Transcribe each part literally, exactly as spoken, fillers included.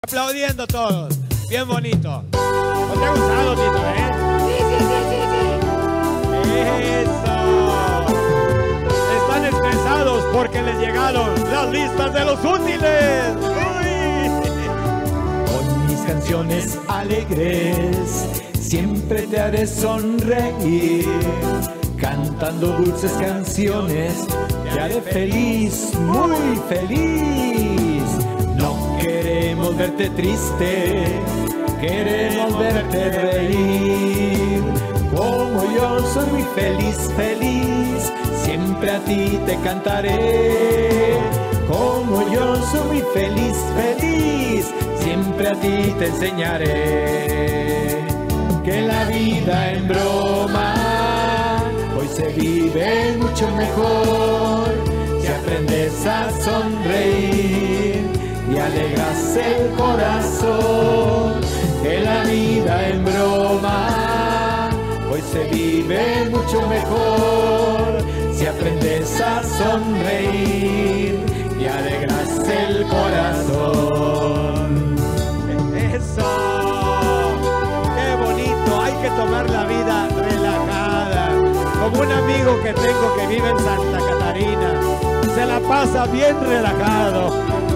Aplaudiendo todos. Bien bonito. ¿No te ha gustado, Tito, eh? Sí, sí, sí, sí, sí. Eso. Están estresados porque les llegaron las listas de los útiles. Uy. Con mis canciones alegres siempre te haré sonreír. Cantando dulces canciones te haré feliz, muy feliz. No queremos verte triste, queremos verte reír. Como yo soy muy feliz, feliz, siempre a ti te cantaré. Como yo soy muy feliz, feliz, siempre a ti te enseñaré. Que la vida en broma hoy se vive mucho mejor si aprendes a sonreír y alegras el corazón. Que la vida en broma hoy se vive mucho mejor si aprendes a sonreír y alegras el corazón. Eso. Qué bonito. Hay que tomar la vida relajada. Como un amigo que tengo que vive en Santa Catarina. Se la pasa bien relajado.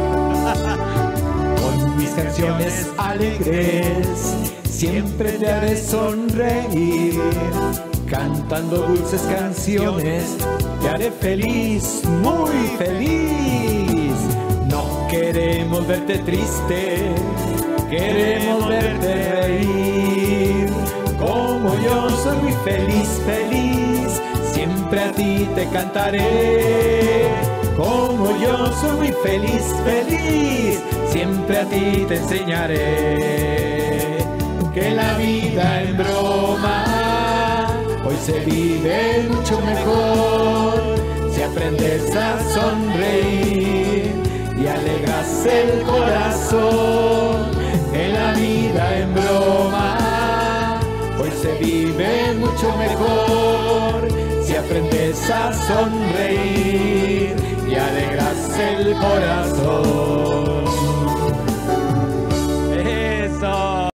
Con mis canciones alegres siempre te haré sonreír. Cantando dulces canciones te haré feliz, muy feliz. No queremos verte triste, queremos verte reír. Como yo soy muy feliz, feliz, siempre a ti te cantaré. Como yo soy muy feliz, feliz, siempre a ti te enseñaré. Que la vida en broma hoy se vive mucho mejor si aprendes a sonreír y alegras el corazón. Que la vida en broma hoy se vive mucho mejor si aprendes a sonreír y alegras el corazón.